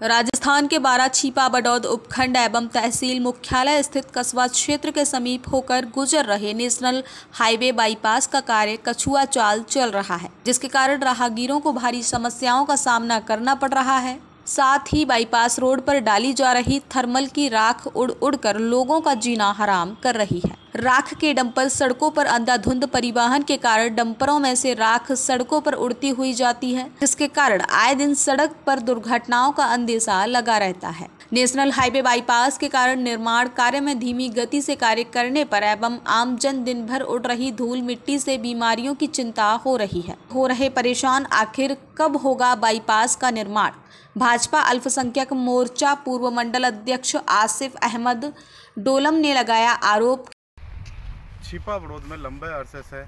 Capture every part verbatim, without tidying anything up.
राजस्थान के बारा छिपा बडौद उपखंड एवं तहसील मुख्यालय स्थित कस्बा क्षेत्र के समीप होकर गुजर रहे नेशनल हाईवे बाईपास का कार्य कछुआ चाल चल रहा है, जिसके कारण राहगीरों को भारी समस्याओं का सामना करना पड़ रहा है। साथ ही बाईपास रोड पर डाली जा रही थर्मल की राख उड़ उड़कर लोगों का जीना हराम कर रही है। राख के डंपर सड़कों पर अंधाधुंध परिवहन के कारण डंपरों में से राख सड़कों पर उड़ती हुई जाती है, जिसके कारण आए दिन सड़क पर दुर्घटनाओं का अंदेशा लगा रहता है। नेशनल हाईवे बाईपास के कारण निर्माण कार्य में धीमी गति से कार्य करने पर एवं आमजन दिन भर उड़ रही धूल मिट्टी से बीमारियों की चिंता हो रही है। हो रहे परेशान, आखिर कब होगा बाईपास का निर्माण? भाजपा अल्पसंख्यक मोर्चा पूर्व मंडल अध्यक्ष आसिफ अहमद डोलम ने लगाया आरोप। छिपा बड़ौद में लंबे अरसे से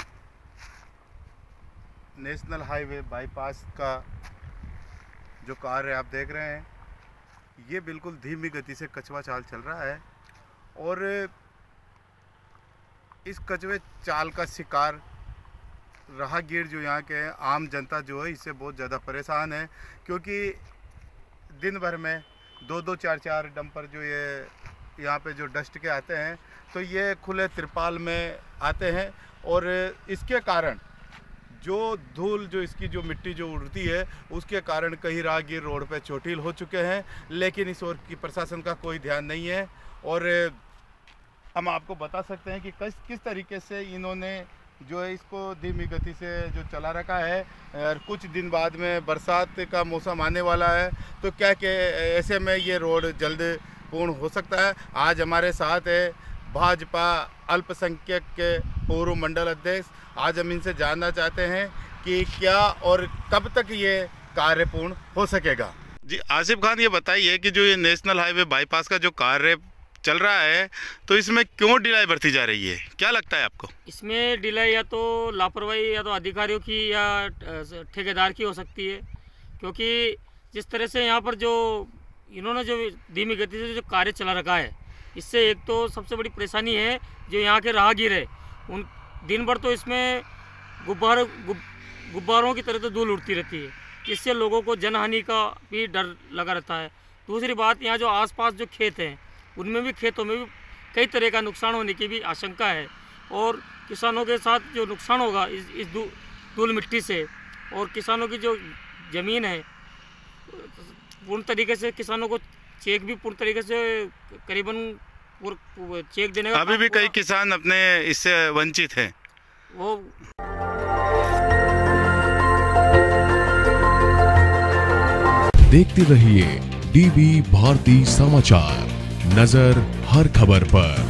नेशनल हाईवे बाईपास का जो कार्य आप देख रहे हैं, ये बिल्कुल धीमी गति से कछुआ चाल चल रहा है और इस कछुए चाल का शिकार राहगीर जो यहाँ के आम जनता जो है इससे बहुत ज़्यादा परेशान है, क्योंकि दिन भर में दो दो चार चार डंपर जो ये यहाँ पे जो डस्ट के आते हैं, तो ये खुले तिरपाल में आते हैं और इसके कारण जो धूल जो इसकी जो मिट्टी जो उड़ती है उसके कारण कई राहगीर रोड पे चोटिल हो चुके हैं, लेकिन इस ओर की प्रशासन का कोई ध्यान नहीं है। और हम आपको बता सकते हैं कि किस किस तरीके से इन्होंने जो है इसको धीमी गति से जो चला रखा है। और कुछ दिन बाद में बरसात का मौसम आने वाला है, तो क्या कि ऐसे में ये रोड जल्द पूर्ण हो सकता है। आज हमारे साथ है भाजपा अल्पसंख्यक के पूर्व मंडल अध्यक्ष। आज हम इनसे जानना चाहते हैं कि क्या और कब तक ये कार्य पूर्ण हो सकेगा। जी आसिफ खान, ये बताइए कि जो ये नेशनल हाईवे बाईपास का जो कार्य चल रहा है, तो इसमें क्यों ढिलाई बरती जा रही है? क्या लगता है आपको? इसमें ढिलाई या तो लापरवाही या तो अधिकारियों की या ठेकेदार की हो सकती है, क्योंकि जिस तरह से यहाँ पर जो इन्होंने जो धीमी गति से जो कार्य चला रखा है, इससे एक तो सबसे बड़ी परेशानी है जो यहाँ के राहगीर है, उन दिन भर तो इसमें गुब्बार गुब, गुब्बारों की तरह तो धूल उड़ती रहती है, जिससे लोगों को जनहानि का भी डर लगा रहता है। दूसरी बात, यहाँ जो आसपास जो खेत हैं उनमें भी खेतों में भी कई तरह का नुकसान होने की भी आशंका है, और किसानों के साथ जो नुकसान होगा इस इस धूल मिट्टी से, और किसानों की जो ज़मीन है पूर्ण तरीके से किसानों को चेक भी पूर्ण तरीके से करीबन चेक देने का अभी भी कई किसान अपने इससे वंचित हैं। वो देखते रहिए डीवी भारती समाचार, नजर हर खबर पर।